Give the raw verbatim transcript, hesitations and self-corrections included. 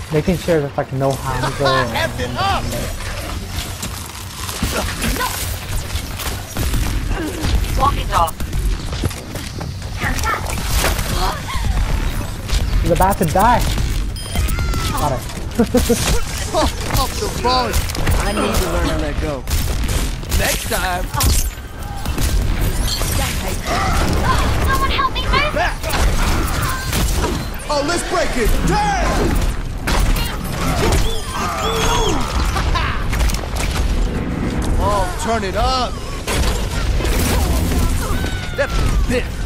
Making sure there's like no Hanzo. Effing up! Walk it off. He's about to die. Got it. Up the ball. I need to learn to let go. Next time. Someone help me move! Back. Oh, let's break it. Damn! Oh, turn it up. That's this.